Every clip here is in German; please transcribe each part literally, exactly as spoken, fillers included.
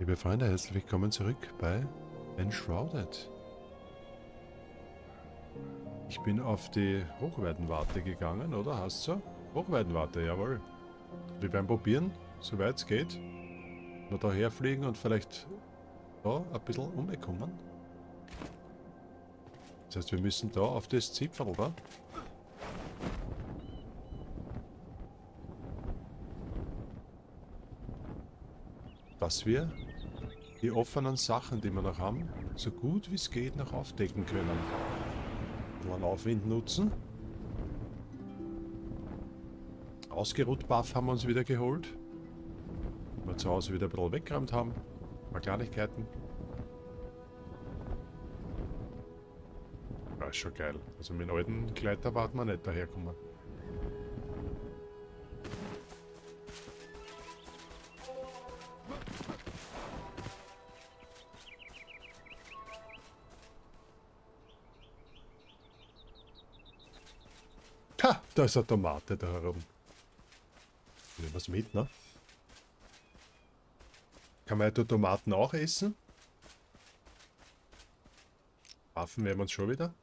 Liebe Freunde, herzlich willkommen zurück bei Enshrouded. Ich bin auf die Hochweidenwarte gegangen, oder? Hast du so? Hochweidenwarte, jawohl. Wir werden probieren, soweit es geht. Nur da herfliegen und vielleicht da ein bisschen umbekommen. Das heißt, wir müssen da auf das Zipfel da. Dass wir die offenen Sachen, die wir noch haben, so gut wie es geht noch aufdecken können. Einen Aufwind nutzen. Ausgeruht Buff haben wir uns wieder geholt. Wir zu Hause wieder ein bisschen weggeräumt haben. Ein paar Kleinigkeiten. Ja, ist schon geil. Also mit dem alten Gleiter warten wir nicht daherkommen. Ha, da ist eine Tomate da herum. Nehmen wir es mit, ne? Kann man ja die Tomaten auch essen? Waffen werden wir uns schon wieder.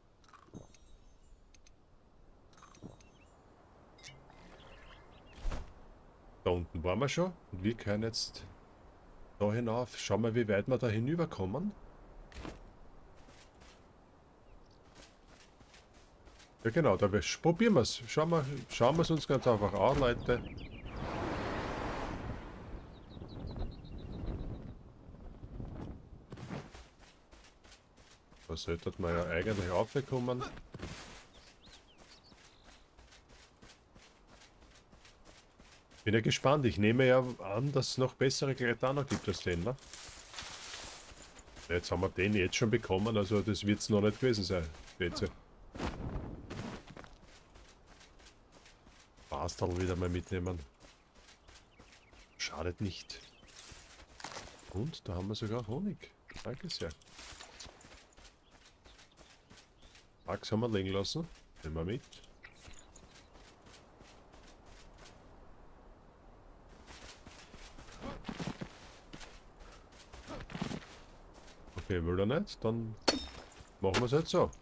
Da unten waren wir schon und wir können jetzt da hinauf. Schauen wir, wie weit wir da hinüberkommen. Ja genau, da probieren wir es. Schauen wir schauen wir es uns ganz einfach an, Leute. Da sollte man ja eigentlich raufkommen. Bin ja gespannt. Ich nehme ja an, dass es noch bessere Kletterer noch gibt als den, ne? Jetzt haben wir den jetzt schon bekommen, also das wird es noch nicht gewesen sein. Bitte. Bastel wieder mal mitnehmen. Schadet nicht. Und da haben wir sogar Honig. Danke sehr. Axt haben wir liegen lassen. Nehmen wir mit. Okay, will er nicht? Dann machen wir es halt so.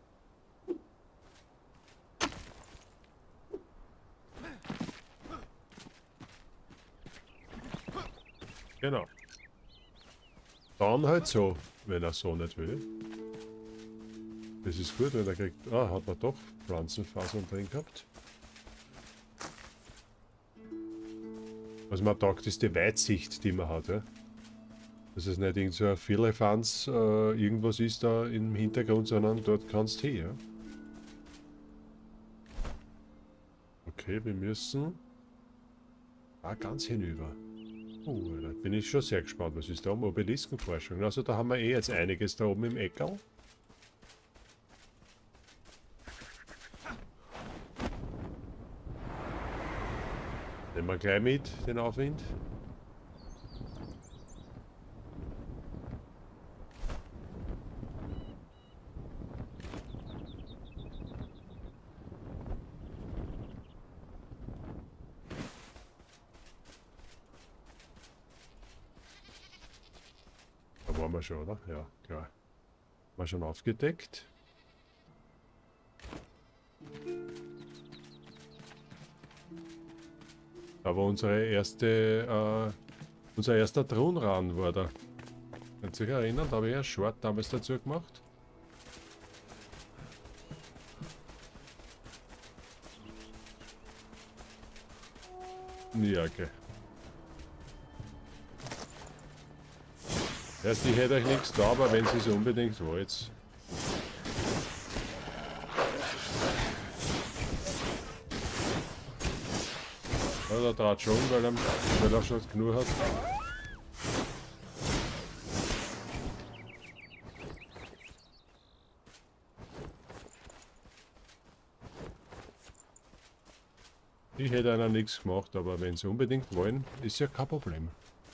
Genau. Dann halt so, wenn er so nicht will. Das ist gut, wenn er kriegt... Ah, hat man doch Pflanzenfasern drin gehabt. Was man taugt, ist die Weitsicht, die man hat, ja. Dass es nicht irgend so ein Firlefanz äh, irgendwas ist da im Hintergrund, sondern dort kannst du hin, ja. Okay, wir müssen... Ah, ganz hinüber. Oh, da bin ich schon sehr gespannt. Was ist da um Obeliskenforschung? Also da haben wir eh jetzt einiges da oben im Eckerl. Nehmen wir gleich mit, den Aufwind. Da waren wir schon, oder? Ja, klar. War schon aufgedeckt. Aber unsere erste, äh, unser erster Thronran war da. Könnt ihr euch erinnern? Da habe ich ja Short damals dazu gemacht. Ja, okay. Erst ich hätte euch nichts da, aber wenn sie es unbedingt wollt. Ja, der dreht schon, weil er, weil er schon genug hat. Ich hätte einer nichts gemacht, aber wenn sie unbedingt wollen, ist ja kein Problem.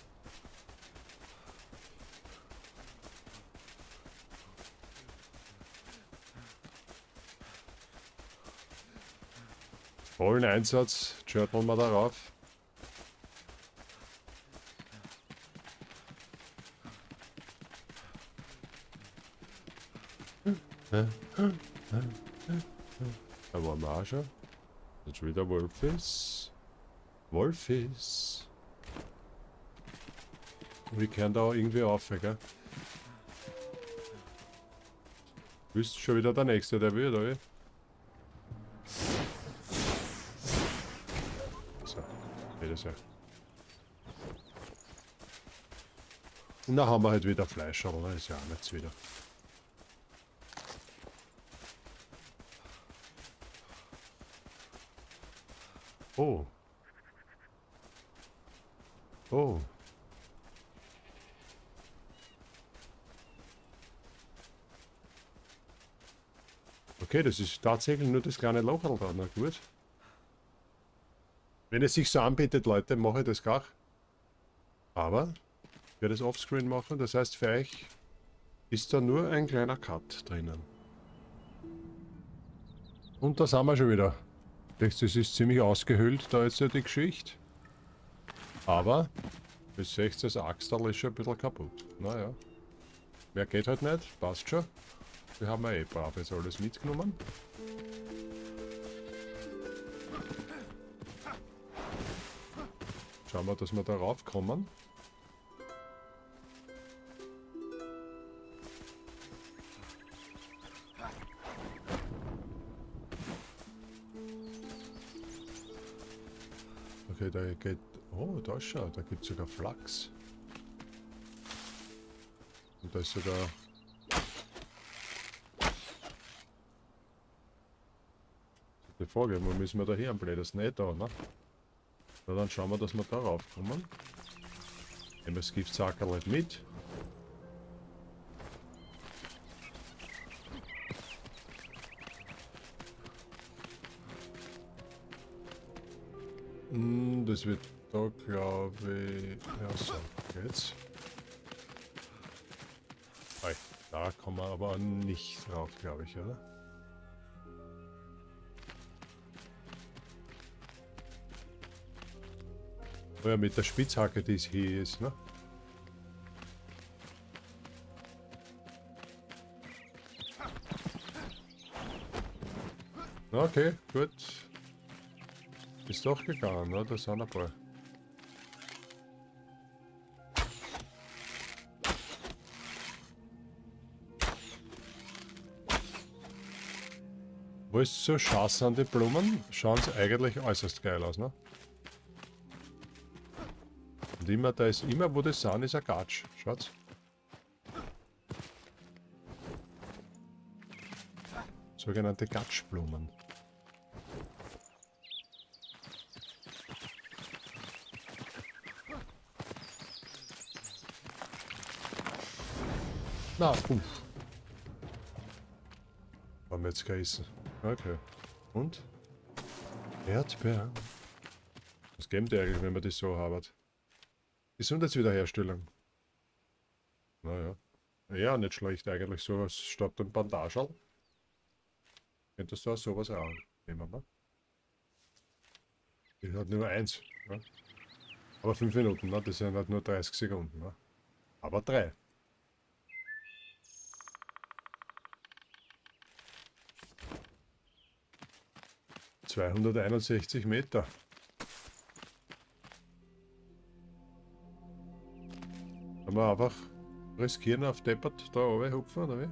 Vollen Einsatz, schörteln wir darauf. Da waren wir auch schon. Jetzt schon wieder Wolfis. Wolfis. Wir können da auch irgendwie auf, gell? Bist schon wieder der Nächste, der will, oder? So, geht das ja. Und dann haben wir halt wieder Fleisch, aber das ist ja auch nichts wieder. Oh. Oh. Okay, das ist tatsächlich nur das kleine Loch da. Na gut. Wenn es sich so anbietet, Leute, mache ich das gar. Aber ich werde es offscreen machen. Das heißt, für euch ist da nur ein kleiner Cut drinnen. Und da sind wir schon wieder. Das ist ziemlich ausgehöhlt, da jetzt ja die Geschichte. Aber, bis seht das Axtal ist schon ein bisschen kaputt. Naja. Mehr geht halt nicht, passt schon. Wir haben ja eh brav jetzt alles mitgenommen. Schauen wir, dass wir da raufkommen. Okay, da geht... Oh, da schau, da gibt es sogar Flachs. Und da ist sogar... Die Frage, wo müssen wir da her? Blöd, das ist nicht da, ne? Na, dann schauen wir, dass wir da raufkommen. Nehmen wir das Giftzackerl halt mit. Hm, das wird da, glaube ich... Ja, so, jetzt. Hey, da kommen wir aber nicht drauf, glaube ich, oder? Oh ja, mit der Spitzhacke, die es hier ist, ne? Okay, gut. Ist doch gegangen, ne? Da sind ein paar. Wo ist so Schaß an die Blumen? Schauen sie eigentlich äußerst geil aus, ne? Und immer, da ist immer, wo das sind, ist ein Gatsch. Schaut's. Sogenannte Gatschblumen. Na, uff. Haben wir jetzt geißen. Okay. Und? Erdbeeren. Was geben die eigentlich, wenn man das so haben? Gesundheitswiederherstellung. Naja. Ja, nicht schlecht eigentlich. Sowas statt dem Bandagerl. Könntest du auch sowas auch nehmen, ne? Die hat nur eins. Ne? Aber fünf Minuten, ne? Das sind halt nur dreißig Sekunden. Ne? Aber drei. zweihunderteinundsechzig Meter. Kann man einfach riskieren auf Deppert da oben hupfen, oder wie?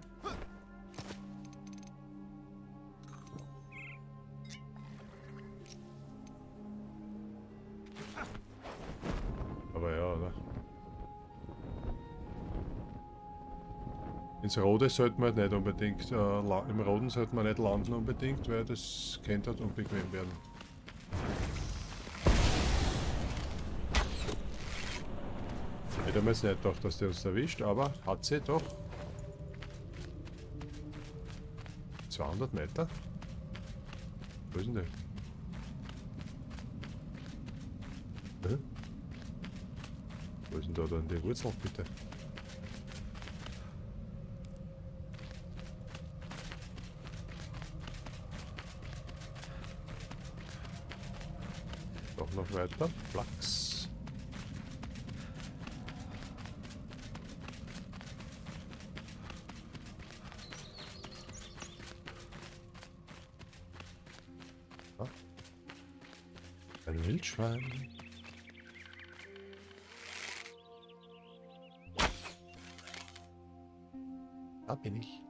Aber ja, oder? Ins Rode sollte man nicht unbedingt, äh, im Roden sollte man nicht landen unbedingt, weil das könnte halt unbequem werden. Ich hätte mir jetzt nicht gedacht, dass der uns erwischt, aber hat sie doch. zweihundert Meter? Wo ist denn der? Hm? Wo ist denn da dann die Wurzel, bitte? Doch noch weiter. Flachs. Ein Wildschwein. Da bin ich.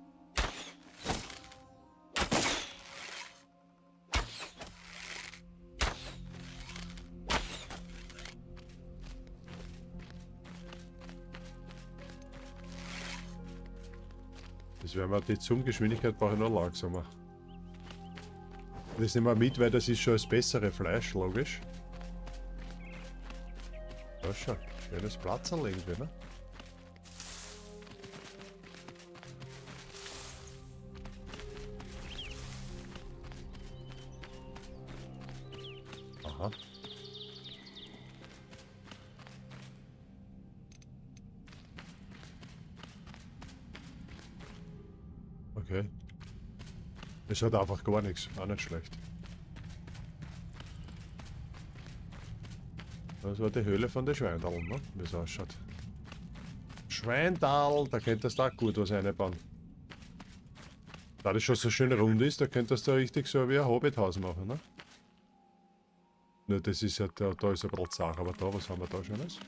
Das wäre mal die Zoom-Geschwindigkeit brauche ich noch langsamer. Das nehmen wir mit, weil das ist schon das bessere Fleisch, logisch. Da schon, schönes Platzerl irgendwie, ne? Aha. Okay. Es hat einfach gar nichts, auch nicht schlecht. Das war die Höhle von der Schweindal, ne? Wie es ausschaut. Schweindal, da könntest du auch gut was einbauen. Da das schon so schön rund ist, da könntest du richtig so wie ein Hobbithaus machen, ne? Nur das ist ja, da, da ist ein bisschen zart, aber da, was haben wir da Schönes?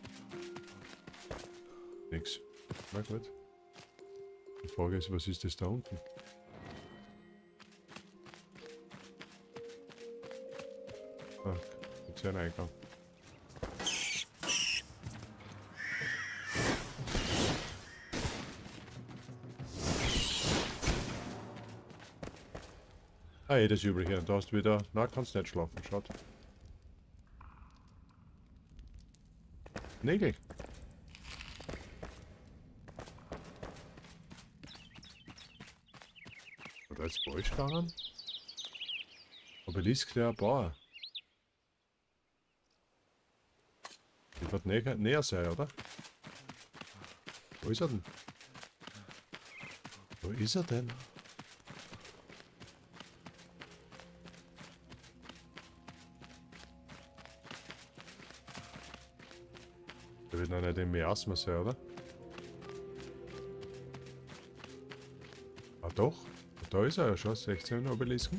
Nix. Na gut. Die Frage ist, was ist das da unten? Ah, jetzt ist ein Eingang. Ah, eh, das ist übrig hier. Da hast du wieder... Na, kannst nicht schlafen, schaut. Nägel. Oder ist falsch gegangen? Obelisk der Bauer. Die wird näher, näher sein, oder? Wo ist er denn? Wo ist er denn? Der wird noch nicht im Miasma sein, oder? Ah doch, da ist er ja schon, sechzehn Obelisken.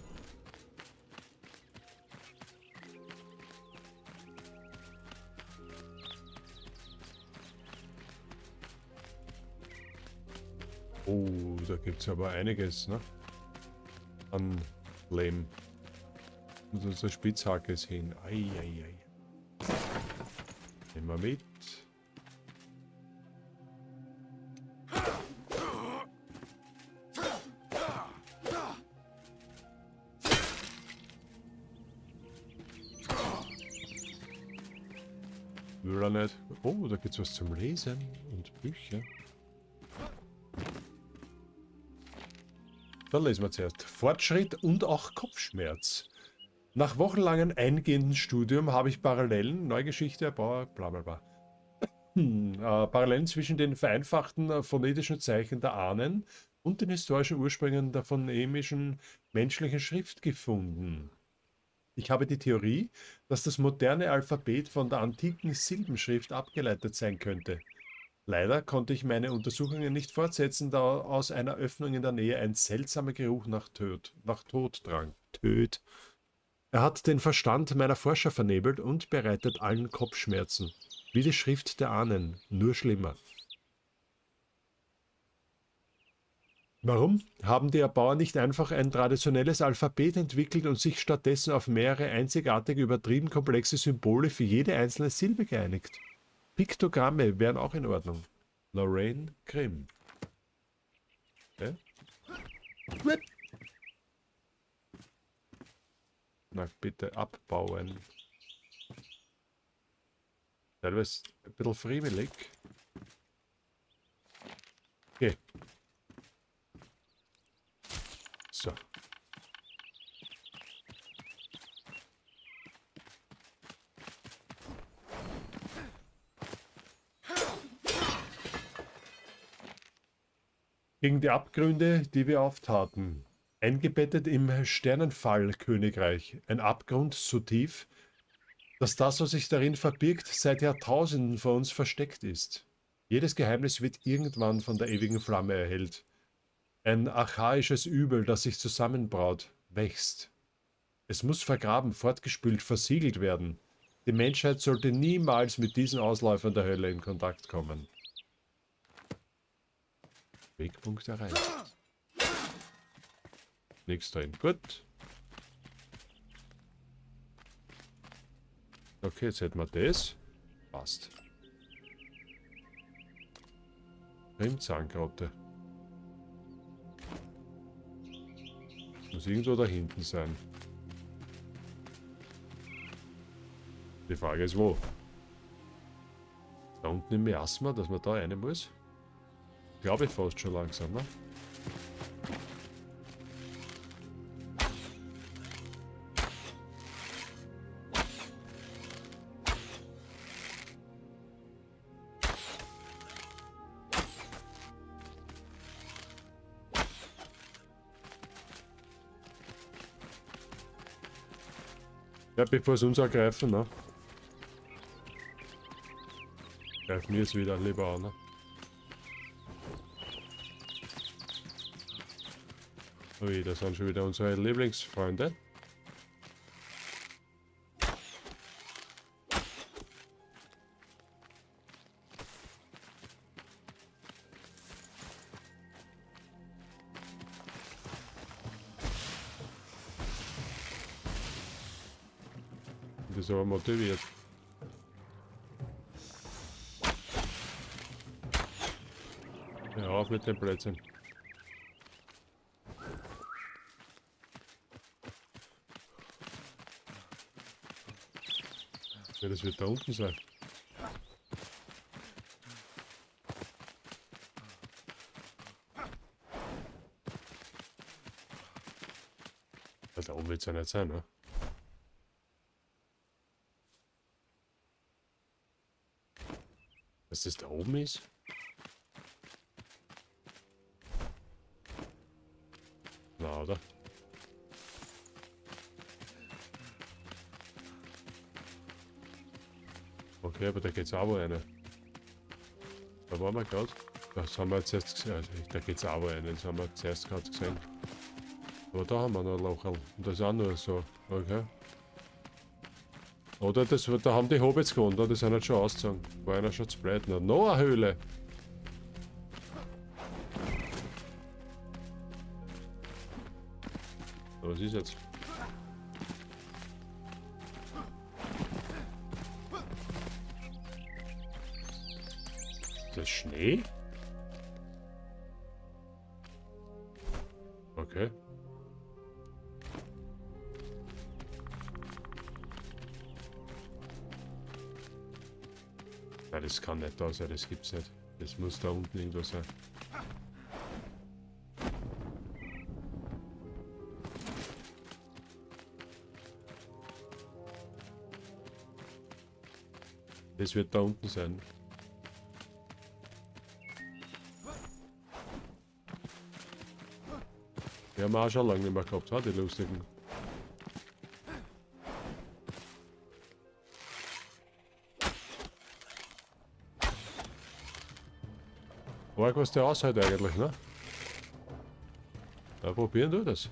Oh, da gibt es aber einiges, ne? An Lehm. Und unsere Spitzhacke ist hin. Eieiei. Nehmen wir mit. Will er nicht. Oh, da gibt's was zum Lesen und Bücher. Dann lesen wir zuerst. Fortschritt und auch Kopfschmerz. Nach wochenlangem eingehenden Studium habe ich Parallelen, Neugeschichte, bla bla bla. Hm, äh, Parallelen zwischen den vereinfachten äh, phonetischen Zeichen der Ahnen und den historischen Ursprüngen der phonetischen menschlichen Schrift gefunden. Ich habe die Theorie, dass das moderne Alphabet von der antiken Silbenschrift abgeleitet sein könnte. Leider konnte ich meine Untersuchungen nicht fortsetzen, da aus einer Öffnung in der Nähe ein seltsamer Geruch nach Tod, nach Tod drang. Töd. Er hat den Verstand meiner Forscher vernebelt und bereitet allen Kopfschmerzen. Wie die Schrift der Ahnen, nur schlimmer. Warum haben die Erbauer nicht einfach ein traditionelles Alphabet entwickelt und sich stattdessen auf mehrere einzigartige, übertrieben komplexe Symbole für jede einzelne Silbe geeinigt? Piktogramme wären auch in Ordnung. Lorraine Grimm. Okay. Na, bitte abbauen. Teilweise ein bisschen friemelig. Okay. So. Gegen die Abgründe, die wir auftaten. Eingebettet im Sternenfall-Königreich. Ein Abgrund so tief, dass das, was sich darin verbirgt, seit Jahrtausenden vor uns versteckt ist. Jedes Geheimnis wird irgendwann von der ewigen Flamme erhellt. Ein archaisches Übel, das sich zusammenbraut, wächst. Es muss vergraben, fortgespült, versiegelt werden. Die Menschheit sollte niemals mit diesen Ausläufern der Hölle in Kontakt kommen. Wegpunkt erreicht. Nichts drin. Gut. Okay, jetzt hätten wir das. Passt. Rimzahngrotte. Muss irgendwo da hinten sein. Die Frage ist wo? Da unten im Miasma, dass man da rein muss? Glaube ich fast schon langsam, ne? Ja, bevor sie uns ergreifen, ne? Greifen wir es wieder lieber an, ne? Ui, das sind schon wieder unsere Lieblingsfreunde. Die sind aber motiviert. Ja, auf mit den Plätzen. Ja, das wird da unten sein. Ja, da oben wird es ja nicht sein, ne? Dass das da oben ist? Na, oder? Okay, aber da geht's auch wo rein. Da waren wir gerade. Das haben wir jetzt erst gesehen. Also, da geht's auch wo rein. Das haben wir zuerst gerade gesehen. Aber da haben wir noch ein Loch. Und das ist auch nur so. Okay. Oder das, da haben die Hobbits gewohnt, oder? Die sind jetzt schon ausgezogen. War einer schon zu breit. Noch, noch eine Höhle. Was ist jetzt? Ist das Schnee? Okay. Nein, das kann nicht da sein, das gibt's nicht. Das muss da unten irgendwo sein. Das wird da unten sein. Die haben wir auch schon lange nicht mehr gehabt, ha, die lustigen. Frag, was der aushält eigentlich, ne? Ja, probieren du das.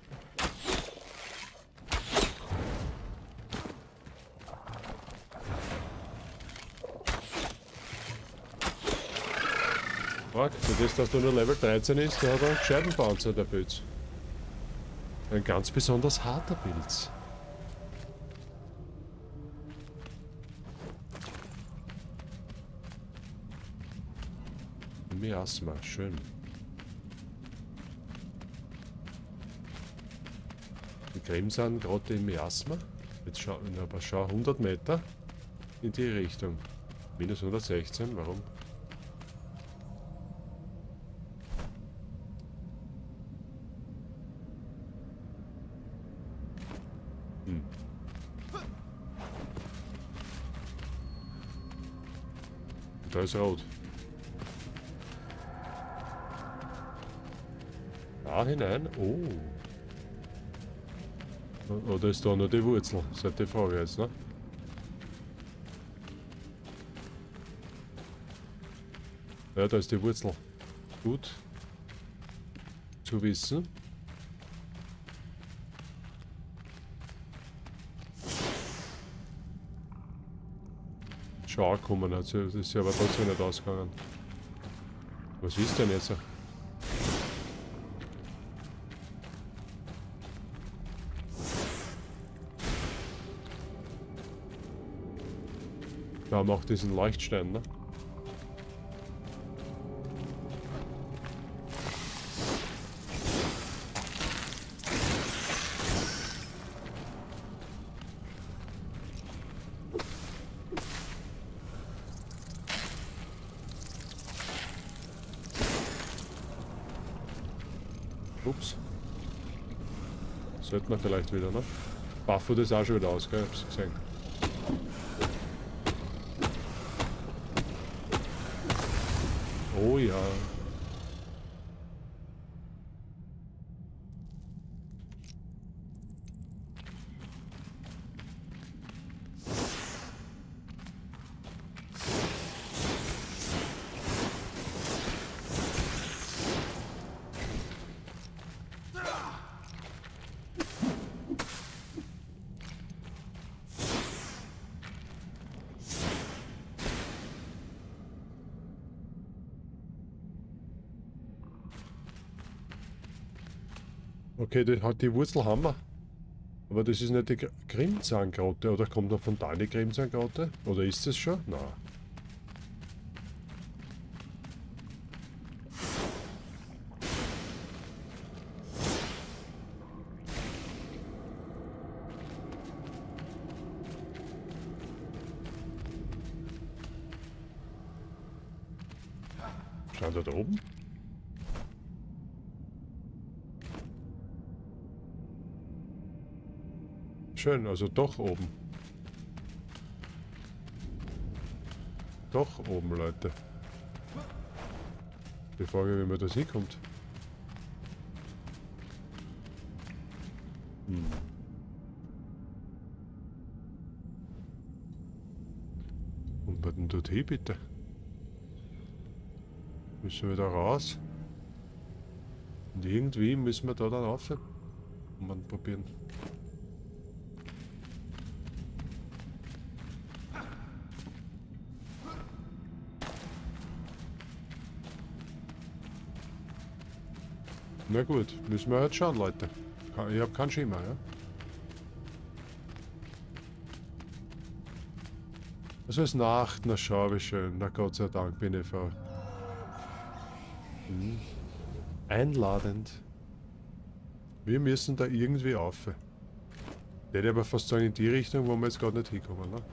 Frag, für das, dass du nur Level dreizehn ist, der hat einen gescheiten Panzer, der Pilz. Ein ganz besonders harter Pilz. Miasma, schön. Die Grimm sind gerade im Miasma. Jetzt schau, aber schau, hundert Meter in die Richtung. Minus hundertsechzehn, warum? Hm. Da ist rot. Da hinein? Oh. Oder ist da nur die Wurzel? Das ist die Frage jetzt, ne? Ja, da ist die Wurzel. Gut zu wissen. schon angekommen, hat sie, ist sie aber trotzdem nicht ausgegangen. Was ist denn jetzt? Da haben wir auch diesen Leuchtstein, ne? Ups. Sollte man vielleicht wieder, ne? Barfoot ist auch schon wieder aus, gell? Ich hab's gesehen. Oh ja. Okay, die, die Wurzel haben wir. Aber das ist nicht die Grimzahngrotte. Oder kommt noch von da die Grimzahngrotte? Oder ist es schon? Nein. Schauen wir da oben? Schön, also doch oben. Doch oben, Leute. Die Frage, wie man das hinkommt. Hm. Und was denn dort hin, bitte? Müssen wir da raus? Und irgendwie müssen wir da dann rauf. Und man probieren. Na gut, müssen wir jetzt schauen, Leute. Ich habe keinen Schimmer, ja? Es ist Nacht, na schau, wie schön. Na Gott sei Dank bin ich vor. Hm. Einladend. Wir müssen da irgendwie rauf. Ich hätte aber fast sagen in die Richtung, wo wir jetzt gerade nicht hinkommen, ne?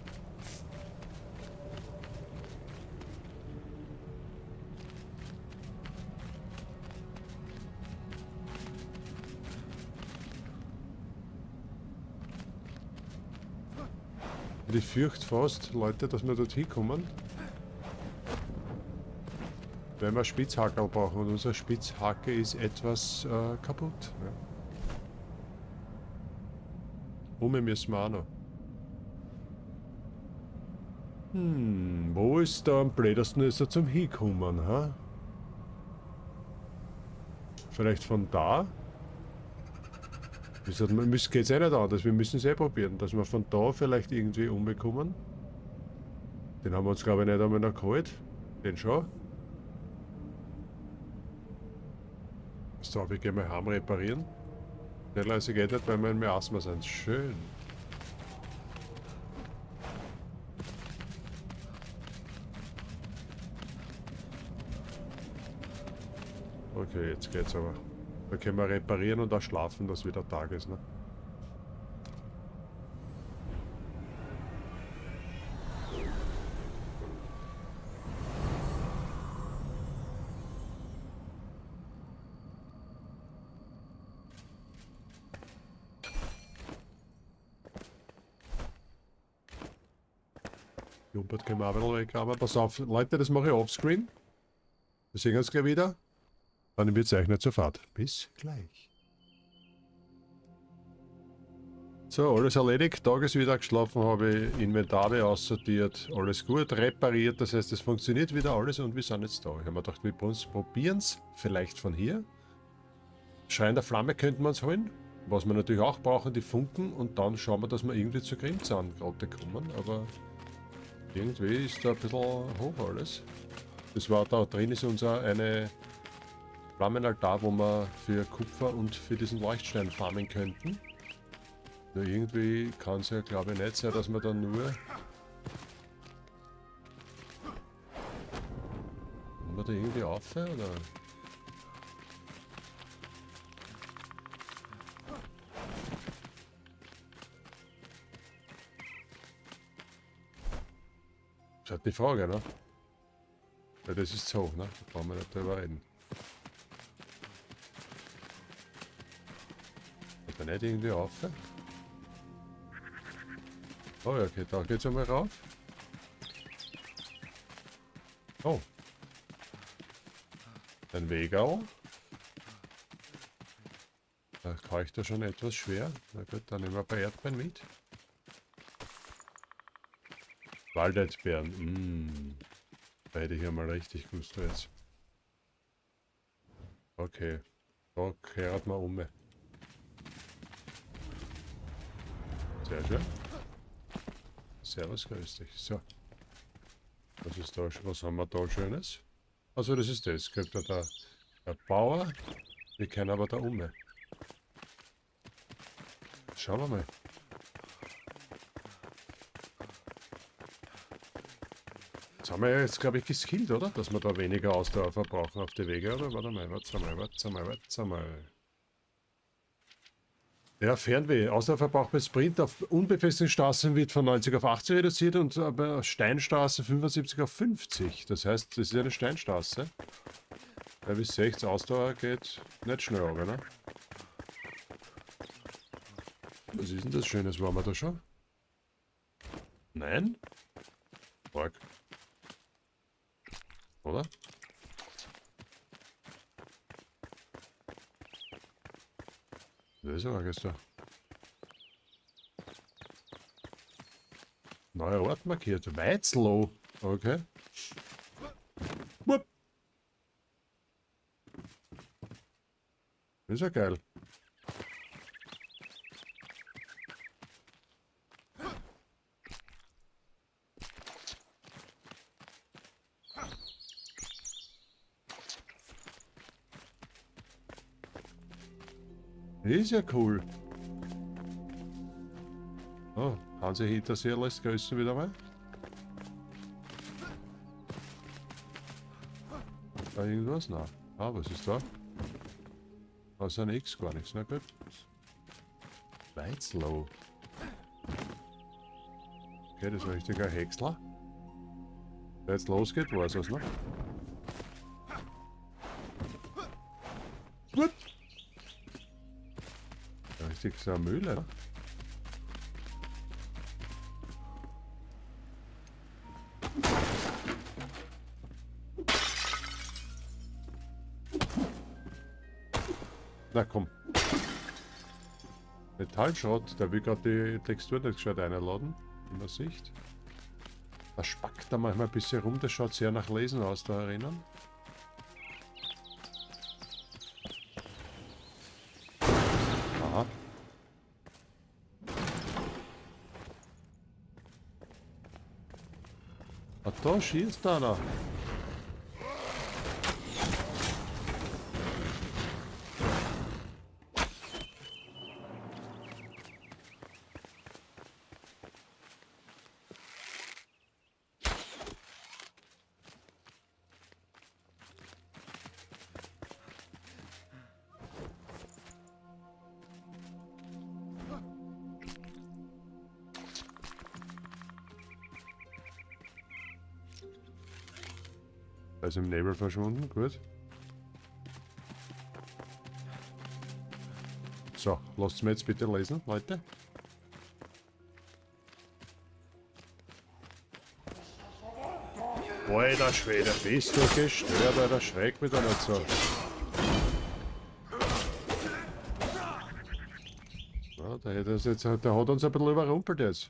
Ich fürchte fast, Leute, dass wir dort hinkommen. Weil wir Spitzhackerl brauchen und unsere Spitzhacke ist etwas äh, kaputt. Ja. Ume müssen wir auch noch. Hm, wo ist da am blödesten ist er zum Hinkommen, ha? Vielleicht von da? Das geht es eh nicht anders, wir müssen es eh probieren, dass wir von da vielleicht irgendwie umbekommen. Den haben wir uns glaube ich nicht einmal noch geholt. Den schon. So, wir gehen mal heim reparieren. Schneller als geht nicht, weil wir in Miasma sind. Schön. Okay, jetzt geht's aber. Da können wir reparieren und auch schlafen, dass wieder Tag ist, ne? Jumpert können wir auch wieder weg, aber pass auf, Leute, das mache ich offscreen. Wir sehen uns gleich wieder. Dann wird es euch nicht sofort. Bis gleich. So, alles erledigt. Tag ist wieder geschlafen, habe ich Inventare aussortiert. Alles gut, repariert. Das heißt, es funktioniert wieder alles und wir sind jetzt da. Ich habe mir gedacht, wir probieren es. Vielleicht von hier. Schrein der Flamme könnten wir uns holen. Was wir natürlich auch brauchen, die Funken. Und dann schauen wir, dass wir irgendwie zur Grimzahngrotte kommen. Aber Irgendwie ist da ein bisschen hoch alles. Das war da drin ist unser eine Flammenaltar, wo wir für Kupfer und für diesen Leuchtstein farmen könnten. Nur irgendwie kann es ja glaube ich nicht sein, dass wir dann nur... Kommen wir da irgendwie auf, oder? Das ist halt die Frage, ne? Weil das ist zu hoch, ne? Da brauchen wir nicht drüber reden. Geht da nicht irgendwie auf? Oh ja, okay, da geht's einmal rauf. Oh. Ein Wegau. Da kann ich da schon etwas schwer. Na gut, dann nehmen wir ein paar Erdbeeren mit. Walderdbeeren. Mmm. Da hätte ich ja mal richtig Gusto jetzt. Okay. Da kehrt man um. Sehr schön. Servus, grüß dich. So. Was ist da? Was haben wir da Schönes? Also das ist das. Gibt da der, der Bauer. Wir können aber da um. Schauen wir mal. Jetzt haben wir ja jetzt, glaube ich, geskillt, oder? Dass wir da weniger Ausdauer verbrauchen auf die Wege, oder? Warte mal, warte mal, warte mal, warte mal. Ja, Fernweh. Ausdauerverbrauch bei Sprint auf unbefestigten Straßen wird von neunzig auf achtzig reduziert und bei Steinstraße fünfundsiebzig auf fünfzig. Das heißt, das ist eine Steinstraße. Ja, wie sechzig Ausdauer geht nicht schnell, aber, ne? Was ist denn das Schönes? Waren wir da schon? Nein? Org. Oder? Das ist aber gestern. Neuer Ort markiert. Weizlow. Okay. Wupp. Das ist ja geil. Das ist ja cool. Oh, Hansi Hintersee lässt grüßen wieder mal. Da irgendwas? Nein. Ah, was ist da? Da ist ein X, gar nichts, na gut. Weizlow. Okay, das ist ein richtiger Häcksler. Wenn jetzt losgeht, weiß es, ne? Gut. Ja, richtig so eine Mühle, ne? Na komm. Metallschrott, der will gerade die Textur nicht gescheit einladen. In der Sicht. Da spackt da manchmal ein bisschen rum, das schaut sehr nach Lesen aus, da erinnern. Aha. Ah, da schießt einer. Er ist im Nebel verschwunden, gut. So, lasst mir jetzt bitte lesen, Leute. Alter Schwede, bist du gestört, Alter, schreck mich da nicht so. Ja, der, hat uns jetzt, der hat uns ein bisschen überrumpelt jetzt.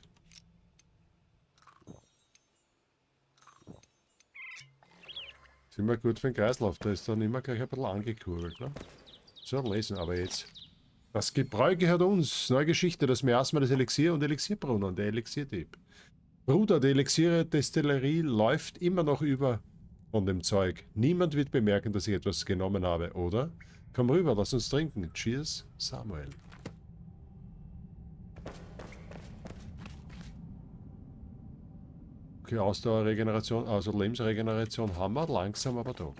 Sind wir gut für den Kreislauf, da ist dann immer gleich ein bisschen angekurbelt, ne? So, lesen, aber jetzt. Das Gebräu gehört uns. Neue Geschichte, das Miasma, das Elixier und Elixierbrunnen, der Elixierdieb. Bruder, die Elixiere-Destillerie läuft immer noch über von dem Zeug. Niemand wird bemerken, dass ich etwas genommen habe, oder? Komm rüber, lass uns trinken. Cheers, Samuel. Okay, Ausdauerregeneration, also Lebensregeneration haben wir, langsam aber doch.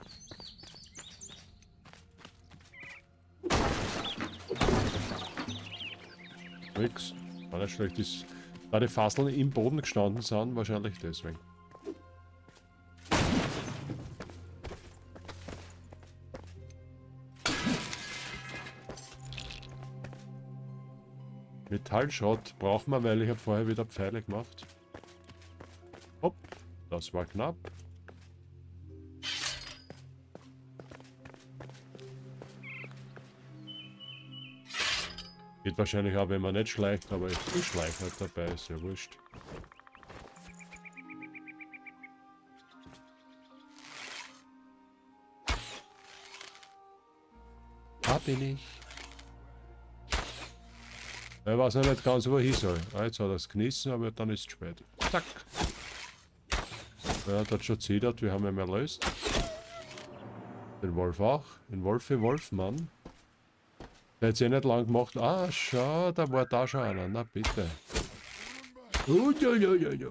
Nix, war nicht schlecht. Ist, da die Fasseln im Boden gestanden sind, wahrscheinlich deswegen. Metallschrott braucht man, weil ich habe vorher wieder Pfeile gemacht. Hopp, das war knapp. Geht wahrscheinlich auch, wenn man nicht schleicht, aber ich, ich schleiche halt dabei, ist ja wurscht. Da bin ich. Ich weiß noch nicht ganz, wo ich hin soll. Ah, jetzt hat er es genissen, aber dann ist es spät. Zack. Ja, das hat schon zittert, wir haben ihn erlöst. Den Wolf auch. Den Wolfe Wolfmann. Der hat es eh nicht lang gemacht. Ah, schau, da war da schon einer. Na bitte. Oh, ja, ja, ja, ja.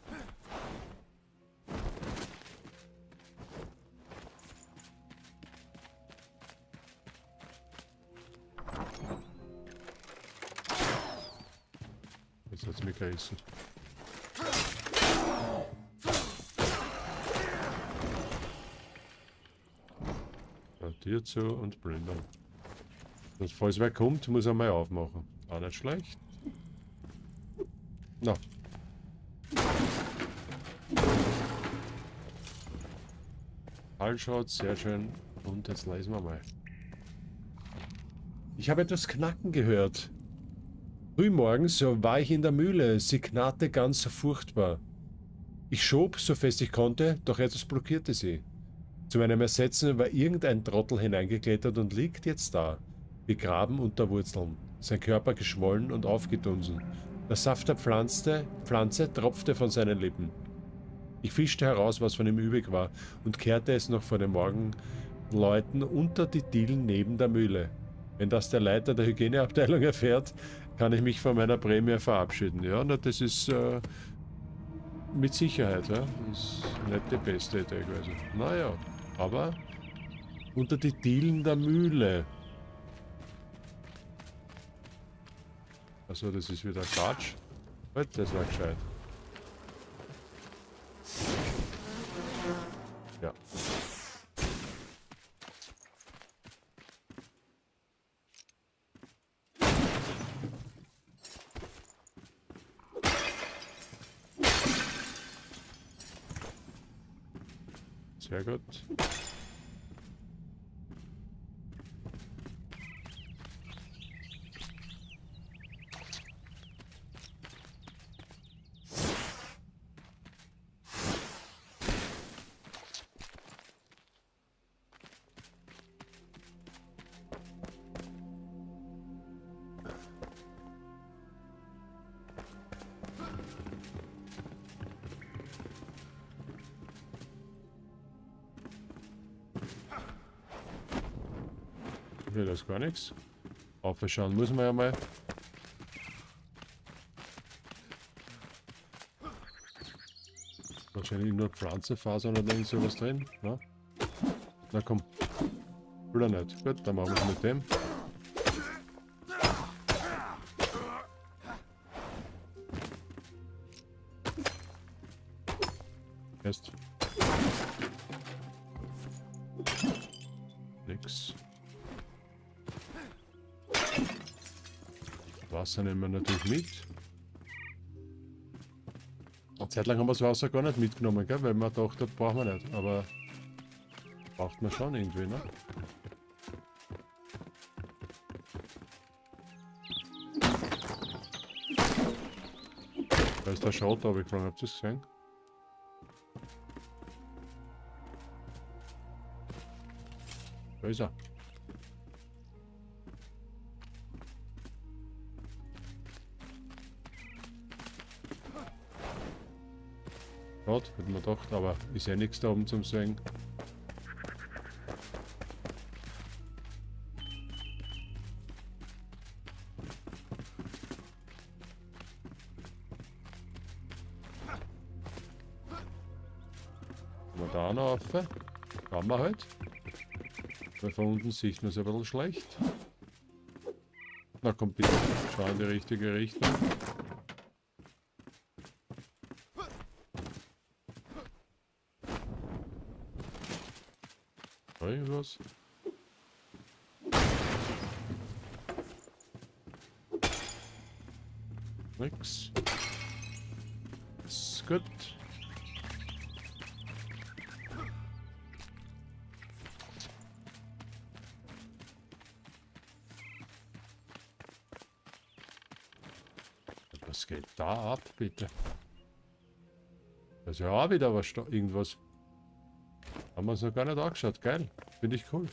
Jetzt hat es mich gerissen. Ja, Tür zu und Blinder. Und falls wer kommt, muss er mal aufmachen. Auch nicht schlecht. Na. Fallschutz, sehr schön. Und jetzt lesen wir mal. Ich habe etwas knacken gehört. Frühmorgens war ich in der Mühle. Sie knarrte ganz furchtbar. Ich schob, so fest ich konnte, doch etwas blockierte sie. Zu meinem Ersetzen war irgendein Trottel hineingeklettert und liegt jetzt da, begraben unter Wurzeln, sein Körper geschwollen und aufgedunsen. Der Saft der Pflanze, Pflanze tropfte von seinen Lippen. Ich fischte heraus, was von ihm übrig war, und kehrte es noch vor den Morgenläuten unter die Dielen neben der Mühle. Wenn das der Leiter der Hygieneabteilung erfährt, kann ich mich von meiner Prämie verabschieden. Ja, na, das ist äh, mit Sicherheit, ja. Das ist nicht die beste Idee gewesen. Naja, aber unter die Dielen der Mühle. Also das ist wieder Quatsch. Halt, das war gescheit. Ja. Sehr gut. Okay, das ist gar nichts. Aufschauen muss man ja mal. Wahrscheinlich nur Pflanzenfasern oder irgend sowas drin. Na, Na komm. Oder nicht? Gut, dann machen wir es mit dem. Erst. Nix. Wasser nehmen wir natürlich mit. Eine Zeit lang haben wir das Wasser gar nicht mitgenommen, gell? Weil man dachte, das brauchen wir nicht. Aber braucht man schon irgendwie, ne? Da ist der Schrott runtergeflogen, habt ihr es gesehen? Da ist er. Gott, hätte man gedacht, aber ist ja nichts da oben zum Sehen. Kommen wir da noch rauf? Kann man halt. Weil von unten sieht man es ein bisschen schlecht. Na komm bitte, schau in die richtige Richtung. Irgendwas? Nix. Ist gut. Was geht da ab, bitte? Da ist ja auch wieder was, irgendwas. Haben wir uns noch gar nicht angeschaut. Geil. Finde ich cool.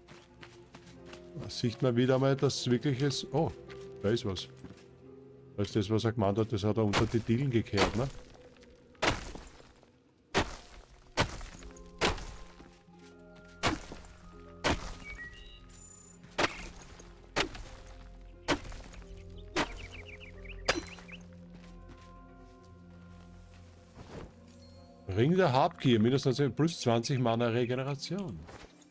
Da sieht man wieder mal, dass es wirklich ist. Oh, da ist was. Das ist das, was er gemeint hat, das hat er unter die Dielen gekehrt, ne? Ring der Habgier, minus neunzehn, plus zwanzig Mana Regeneration.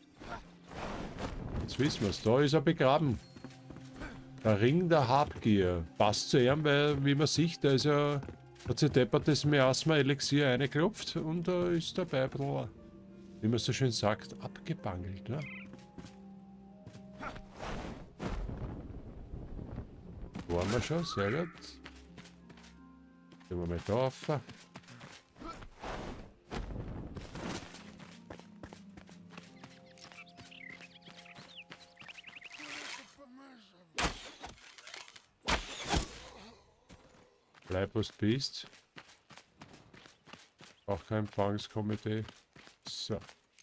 Jetzt wissen wir es, da ist er begraben. Der Ring der Habgier. Passt zu ihm, weil, wie man sieht, da ist ja, hat sich deppertes Miasma-Elixier eingeklopft und da ist dabei ein bisschen, wie man so schön sagt, abgebangelt. Ne? Waren wir schon, sehr gut. Gehen wir mal da rauf. Bleib, was du bist. Auch kein Empfangskomitee. So.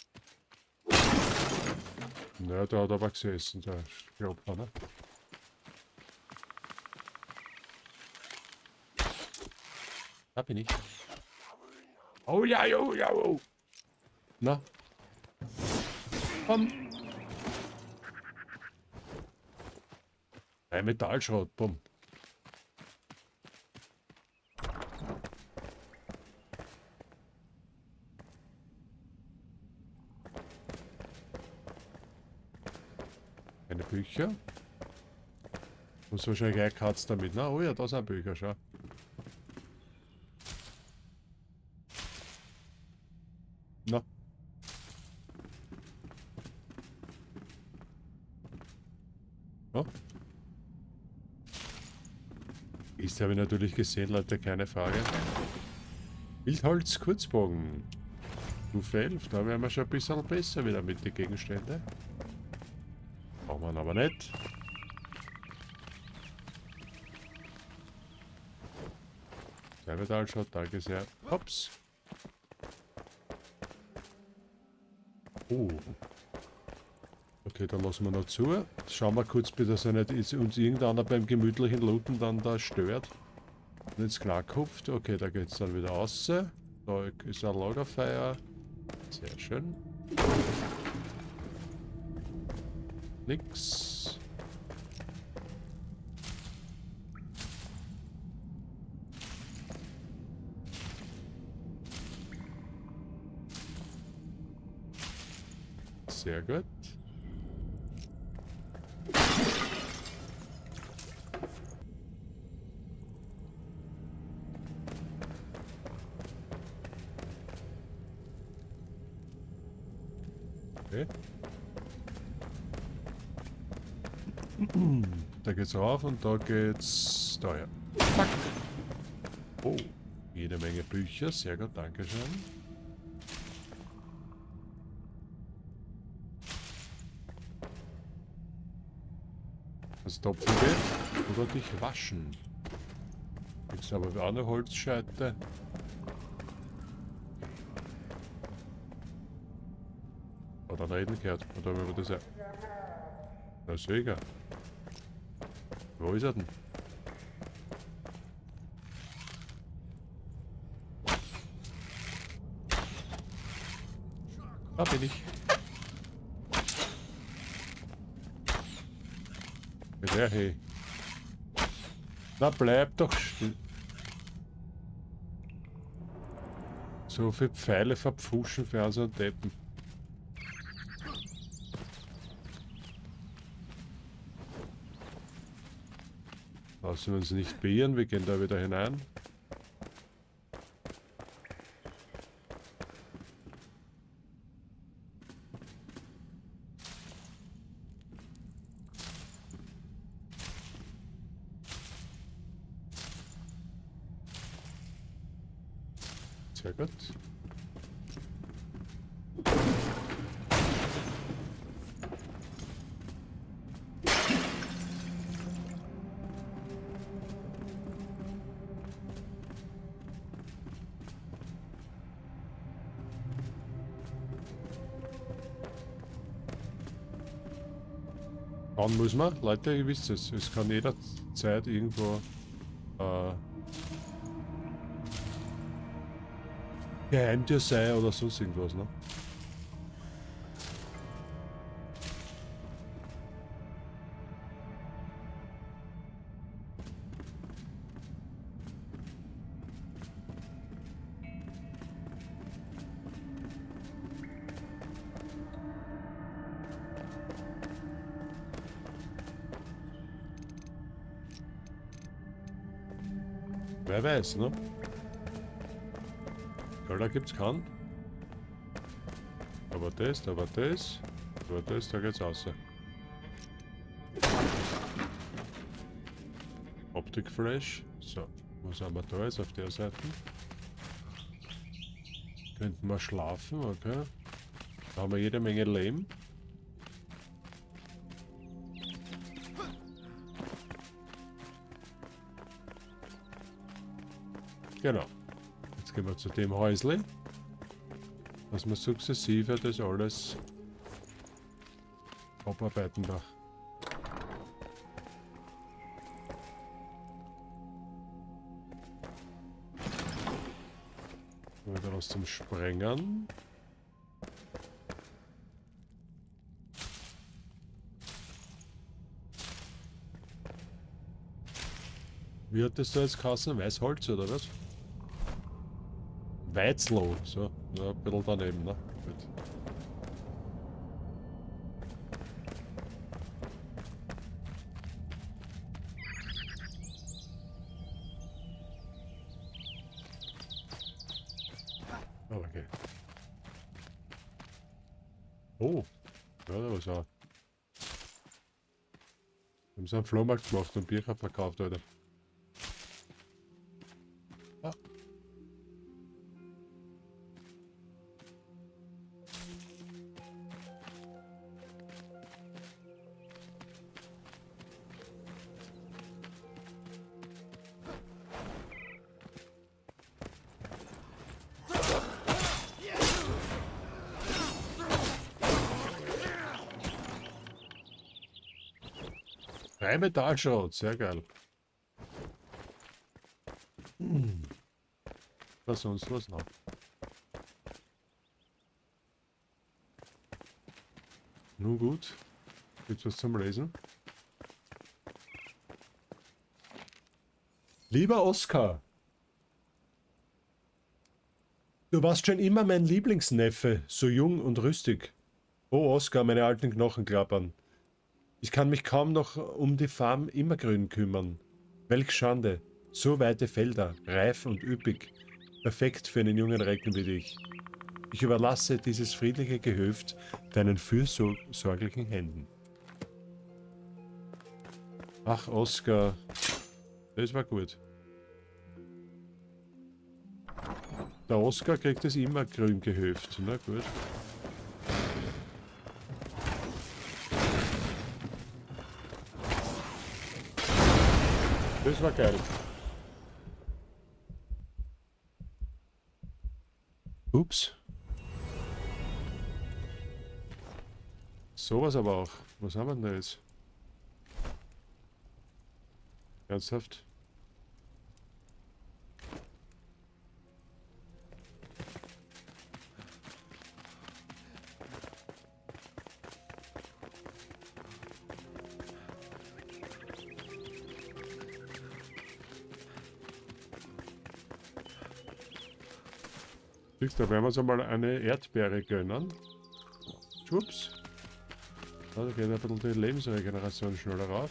Na, da hat aber gesessen, der Klopfer, ne? Da bin ich. Oh ja, oh ja, oh. Na? Komm. Ein Metallschrott, bumm. Keine Bücher. Muss wahrscheinlich gleich Katz damit. Na, oh ja, da sind Bücher, schau. Na. Ja. Ist habe ich natürlich gesehen, Leute, keine Frage. Wildholz, Kurzbogen. Stufe elf, da wären wir schon ein bisschen besser wieder mit den Gegenständen. Brauchen wir aber nicht. Sehr Metallschrott, danke sehr. Ups. Oh. Okay, dann lassen wir noch zu. Schauen wir kurz bitte, dass er nicht uns irgendeiner beim gemütlichen Looten dann da stört. Und ins Knackhupft. Okay, da geht es dann wieder raus. Da ist ein Lagerfeuer. Sehr schön. Nix. Sehr gut. Okay. Da geht's rauf und da geht's daher. Zack. Oh, jede Menge Bücher. Sehr gut, danke schön. Das Topfen geht. Oder dich waschen. Jetzt aber auch eine Holzscheite. Oder reden gehört. Oder wie wir das ja. Na sicher. Wo ist er denn? Da bin ich. Wer hey? Na, bleib doch still. So viele Pfeile verpfuschen für so einen Deppen. Lassen wir uns nicht beirren, wir gehen da wieder hinein. Sehr gut. Schauen muss man, Leute, ihr wisst es, es kann jederzeit irgendwo äh, Geheimtür sein oder sonst irgendwas, ne? Wer weiß, ne? Ja, da gibt's keinen. Aber das, aber das, aber das, da geht's raus. Optikflash. So, was haben wir da jetzt auf der Seite? Könnten wir schlafen, okay. Da haben wir jede Menge Lehm. Genau. Jetzt gehen wir zu dem Häusle, dass wir sukzessive das alles abarbeiten da. Wieder was zum Sprengen. Wie hat das da jetzt geheißen? Weißholz oder was? Weizloh, so, ja, ein bisschen daneben, ne? Gut. Oh, okay. Oh, ja, da was auch. Wir haben so einen Flohmarkt gemacht und Bücher verkauft, Alter. Ah. Drei Metallschrot, sehr geil. Hm. Was sonst was noch? Nun gut. Gibt's was zum Lesen? Lieber Oskar, du warst schon immer mein Lieblingsneffe, so jung und rüstig. Oh Oskar, meine alten Knochen klappern. Ich kann mich kaum noch um die Farm Immergrün kümmern. Welch Schande. So weite Felder, reif und üppig. Perfekt für einen jungen Recken wie dich. Ich überlasse dieses friedliche Gehöft deinen fürsorglichen Händen. Ach, Oskar. Das war gut. Der Oskar kriegt das Immergrün-Gehöft. Na gut. Das war geil. Ups. Sowas aber auch. Was haben wir denn da jetzt? Ernsthaft? Siehst du, da werden wir uns einmal eine Erdbeere gönnen. Schwupps. Ja, da geht ein bisschen die Lebensregeneration schneller rauf.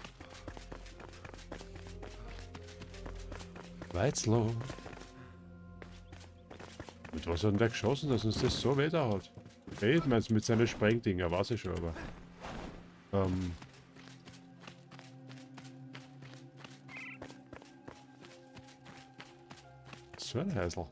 Weizlo. Mit was hat denn der geschossen, dass uns das so weh da hat? Okay, ich mein's mit seinen Sprengdinger, weiß ich schon, aber... Ähm... So ein Häusl.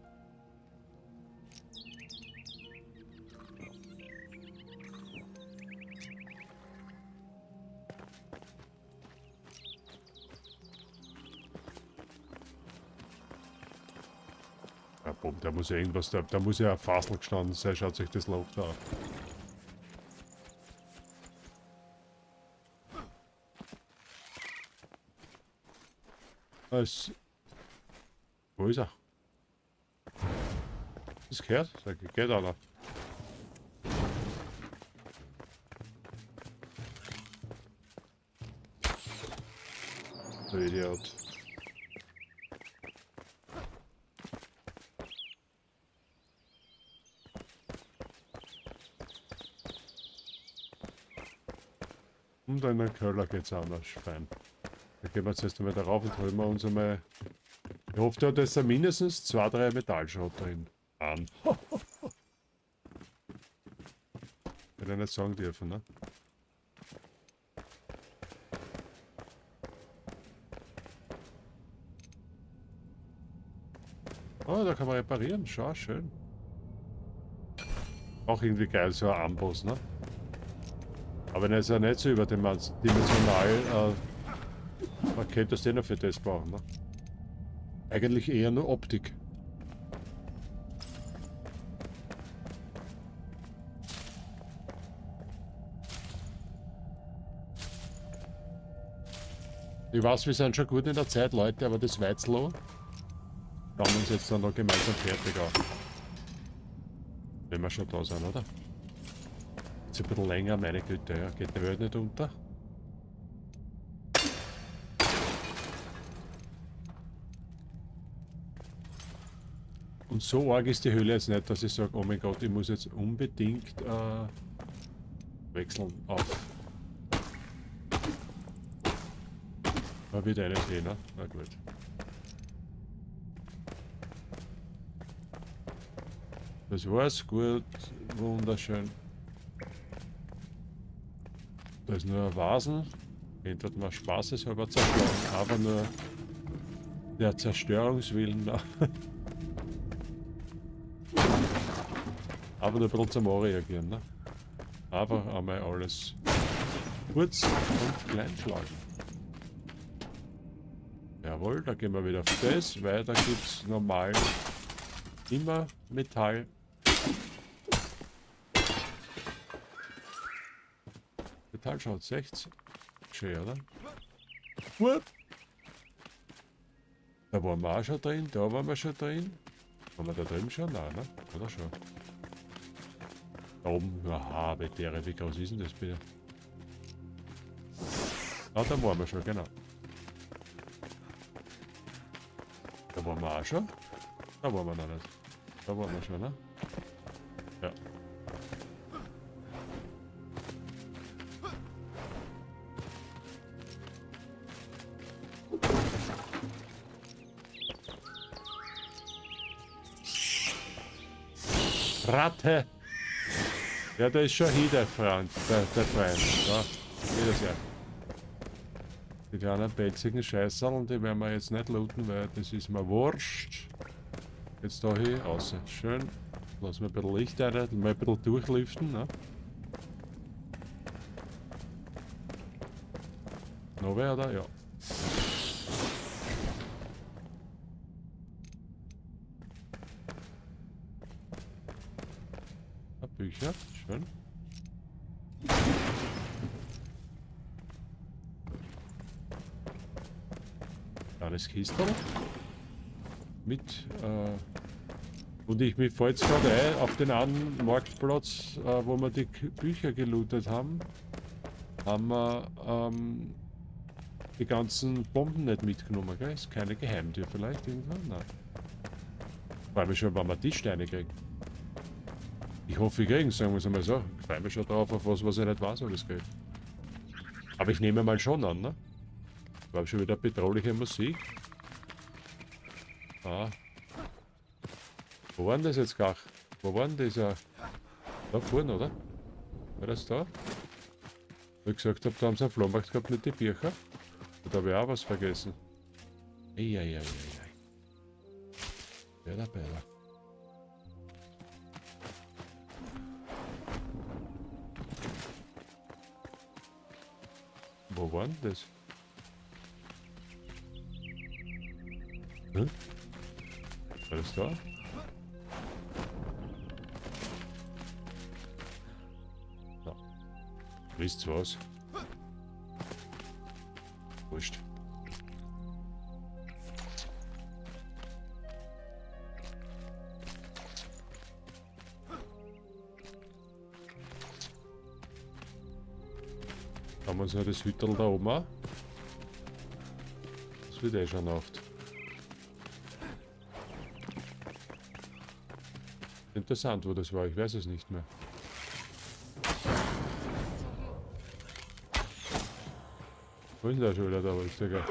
Ja, boom, da muss ja irgendwas, da, da muss ja ein Fassel gestanden sein, schaut sich das Loch da an. Was? Wo ist er? Das gehört? Da geht einer. Der Idiot. Und in den Keller geht's anders. Fein. Da gehen wir jetzt erst einmal darauf und holen wir uns einmal. Ich hoffe, da hat jetzt mindestens zwei, drei Metallschrott drin. An. Hätte ich nicht sagen dürfen, ne? Oh, da kann man reparieren. Schau, schön. Auch irgendwie geil, so ein Amboss, ne? Aber er ist ja nicht so überdimensional. Äh, man könnte das den für das brauchen, ne? Eigentlich eher nur Optik. Ich weiß, wir sind schon gut in der Zeit, Leute, aber das Weizlo schauen wir uns jetzt dann noch gemeinsam fertig an. Wenn wir schon da sind, oder? Jetzt ein bisschen länger, meine Güte, ja. Geht die Welt nicht unter? Und so arg ist die Höhle jetzt nicht, dass ich sage, oh mein Gott, ich muss jetzt unbedingt äh, wechseln auf. Da wird eine sehen, ne? Na gut. Das war's, gut, wunderschön. Da ist nur ein Vasen. Entweder mal spaßeshalber zerschlagen, aber nur der Zerstörungswillen da. Aber nur ein bisschen zum Reagieren, ne? Aber einmal alles kurz und klein schlagen. Jawohl, da gehen wir wieder auf das, weil da gibt es normal immer Metall. Metall schaut sechzehn. Schön, oder? What? Da waren wir auch schon drin, da waren wir schon drin. Waren wir da drin schon? Nein, ne? Oder schon? Da oben, aha, Betere, wie groß ist denn das bitte? Ah, da waren wir schon, genau. Da waren wir auch schon. Da waren wir noch nicht. Da waren wir schon, ne? Ja. Ratte! Ja, da ist schon hier der Freund, der, der Freund. Ja, jedes Jahr. Die kleinen pelzigen Scheißerl, die werden wir jetzt nicht looten, weil das ist mir wurscht. Jetzt da hier, außer. Schön. Lassen wir ein bisschen Licht rein, mal ein bisschen durchlüften. Ne? Noch wer da? Ja. Bücher, schön. Kleines Kistel. Mit, äh, und ich mir fällt jetzt gerade ein, auf den einen Marktplatz, äh, wo wir die Bücher gelootet haben, haben wir ähm, die ganzen Bomben nicht mitgenommen, gell? Ist keine Geheimtür vielleicht irgendwann? Nein. freue mich schon, wenn wir die Steine kriegen. Ich hoffe, wir kriegen es, sagen wir es einmal so. Ich freue mich schon drauf, auf was, was ich nicht weiß, ob es geht. Aber ich nehme mal schon an, ne? Wir haben schon wieder bedrohliche Musik. Ah. Wo war denn das jetzt gar? Wo war denn dieser? Da vorne, oder? War das da? Wie ich gesagt habe, da haben sie einen Flohmarkt gehabt mit den Büchern. Da habe ich auch was vergessen. Eieieiei. Bella, bella. Wo war denn das? Hm? War das da? Ja. Wisst ihr was? Wurscht. Haben wir uns noch das Hüttel da oben auch? Das wird eh schon Nacht. Interessant, wo das war, ich weiß es nicht mehr. Wo ist denn der schon wieder da, ist der geil?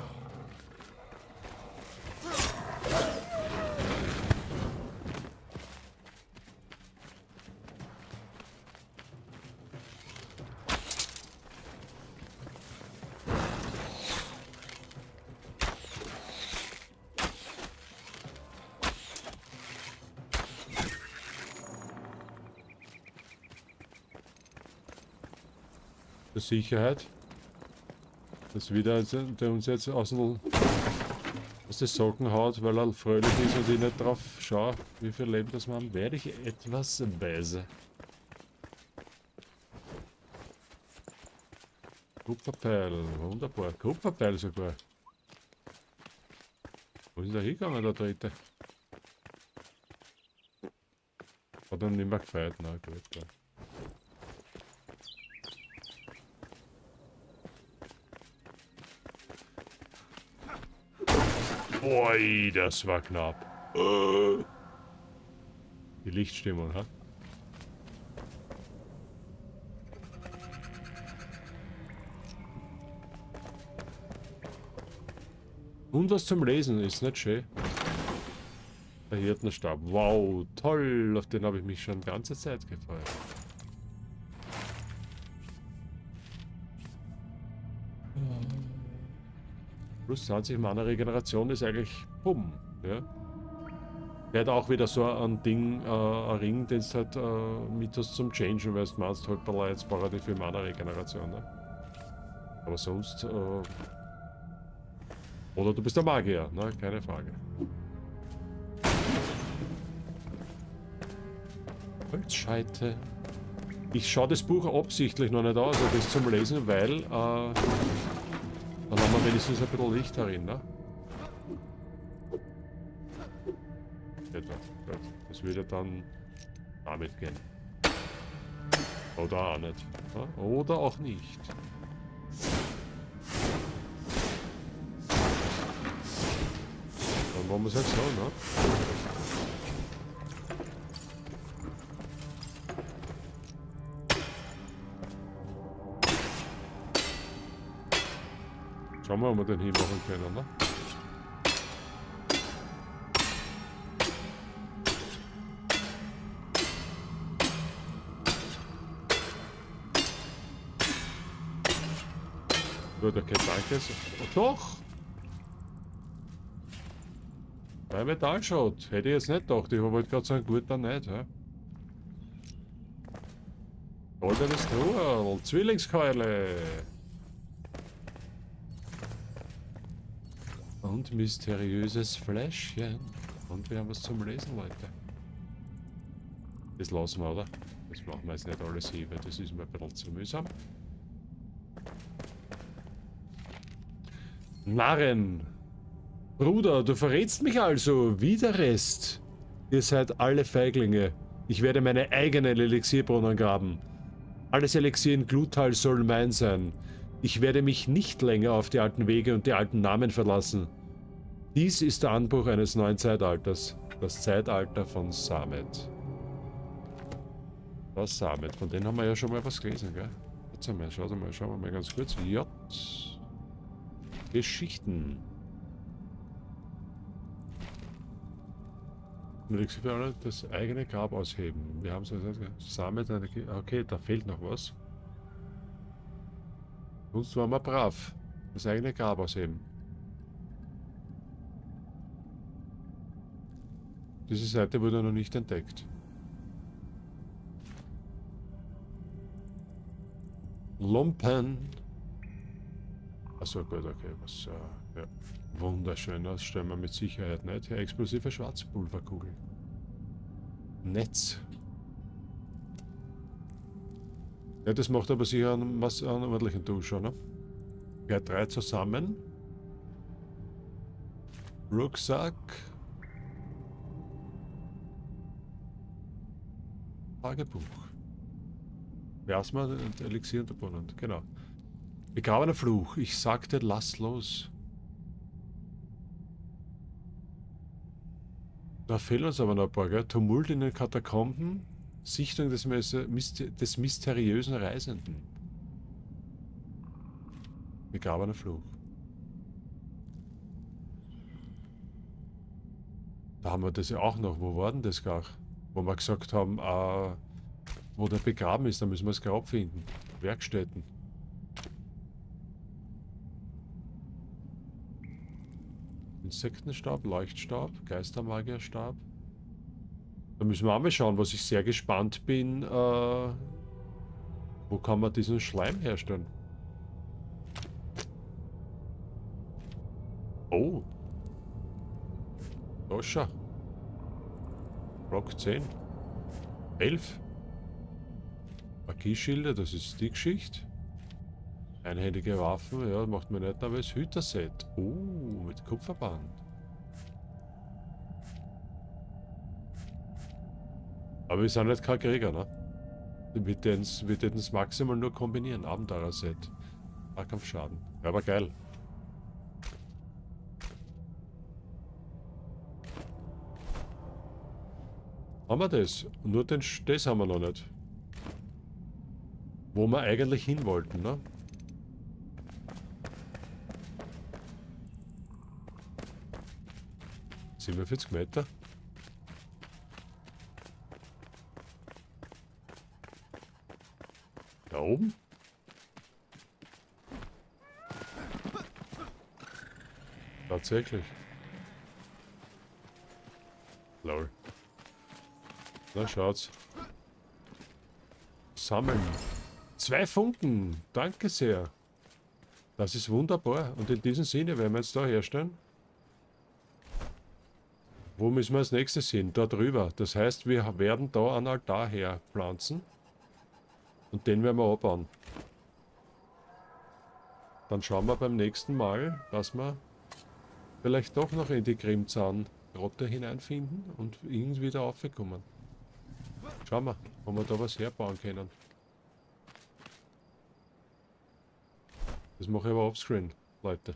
Der Sicherheit, dass wieder der uns jetzt aus, dem, aus den Socken haut, weil er fröhlich ist und ich nicht drauf schaue, wie viel Leben das wir haben, werde ich etwas böse. Kupferpfeil, wunderbar. Kupferpfeil sogar. Wo ist der hingegangen, der dritte? Hat er nicht mehr gefeiert, na gut, klar. Ui, das war knapp. Die Lichtstimmung, ha? Und was zum Lesen, ist nicht schön. Der Hirtenstab. Wow, toll. Auf den habe ich mich schon die ganze Zeit gefreut. Plus zwanzig Mana Regeneration ist eigentlich bumm. Ja. Der hat auch wieder so ein Ding, äh, ein Ring, den du halt äh, mit hast zum Changen, weil du meinst, halt, jetzt braucht er nicht viel Mana Regeneration. Ne? Aber sonst. Äh, oder du bist der Magier, ne? Keine Frage. Holzscheite. Ich schaue das Buch absichtlich noch nicht aus, also das zum Lesen, weil. Äh, Dann haben wir wenigstens ein bisschen Licht darin, ne? Etwa. Gut. Das würde dann damit gehen. Oder auch nicht. Ne? Oder auch nicht. Dann machen wir es halt so, ne? Schauen wir, ob wir den hier machen können, ne? Gut, okay, danke. Oh, doch! Bei Metallschrott. Hätte ich jetzt nicht gedacht. Ich wollte gerade sagen, gut, dann nicht, hä? Goldenes Tor, Zwillingskeule. Und mysteriöses Fläschchen. Und wir haben was zum Lesen, Leute. Das lassen wir, oder? Das machen wir jetzt nicht alles hier, weil das ist mir ein bisschen zu mühsam. Narren! Bruder, du verrätst mich also, wie der Rest. Ihr seid alle Feiglinge. Ich werde meine eigenen Elixierbrunnen graben. Alles Elixier in Gluthal soll mein sein. Ich werde mich nicht länger auf die alten Wege und die alten Namen verlassen. Dies ist der Anbruch eines neuen Zeitalters. Das Zeitalter von Samet. Das Samet, von denen haben wir ja schon mal was gelesen, gell? Jetzt einmal, schaut mal, schauen wir mal ganz kurz. J. Geschichten. Das eigene Grab ausheben. Wir haben so gesagt, Samet, okay, da fehlt noch was. Sonst waren wir brav. Das eigene Grab ausheben. Diese Seite wurde noch nicht entdeckt. Lumpen. Achso, gut, okay. Was, äh, ja. Wunderschön, das stellen wir mit Sicherheit nicht. Hier explosive Schwarzpulverkugel. Netz. Ja, das macht aber sicher einen, einen ordentlichen Duscher, ne? Gleich drei zusammen. Rucksack. Tagebuch. Miasma und Elixier und der Brunnen. Genau. Begrabener Fluch. Ich sagte, lass los. Da fehlen uns aber noch ein paar, gell? Tumult in den Katakomben. Sichtung des, des mysteriösen Reisenden. Begrabener Fluch. Da haben wir das ja auch noch. Wo war denn das gar? Wo wir gesagt haben, äh, wo der begraben ist, da müssen wir das Grab finden. Werkstätten. Insektenstab, Leuchtstab, Geistermagierstab. Da müssen wir auch mal schauen, was ich sehr gespannt bin. Äh, wo kann man diesen Schleim herstellen? Oh. Doscha. Block zehn. elf. Magieschilde, das ist die Geschichte. Einhändige Waffen, ja, macht mir nicht, aber das Hüterset. Oh, mit Kupferband. Aber wir sind nicht kein Krieger, ne? Wir täten es maximal nur kombinieren. Abenteurer-Set. Nahkampfschaden. Ja, aber geil. Haben wir das? Nur den, das haben wir noch nicht. Wo wir eigentlich hin wollten, ne? siebenundvierzig Meter. Da oben? Tatsächlich. Lol. Na, schaut's. Sammeln. Zwei Funken. Danke sehr. Das ist wunderbar. Und in diesem Sinne werden wir jetzt da herstellen. Wo müssen wir als nächstes hin? Da drüber. Das heißt, wir werden da einen Altar herpflanzen. Und den werden wir abbauen. Dann schauen wir beim nächsten Mal, dass wir vielleicht doch noch in die Grimzahn-Grotte hineinfinden und irgendwie da raufkommen. Schauen wir, ob wir da was herbauen können. Das mache ich aber offscreen, Leute.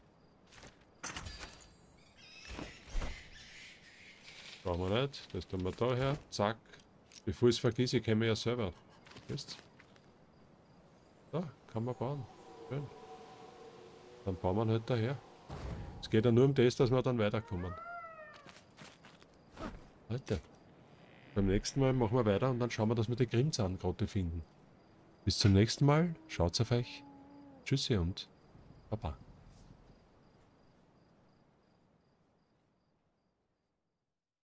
Brauchen wir nicht. Das tun wir da her. Zack. Bevor ich es vergesse, kennen wir ja selber. Wisst? Da kann man bauen. Schön. Dann bauen wir halt daher. Es geht ja nur um das, dass wir dann weiterkommen. Leute. Beim nächsten Mal machen wir weiter und dann schauen wir, dass wir die Grimzahn-Grotte finden. Bis zum nächsten Mal. Schaut auf euch. Tschüssi und Baba.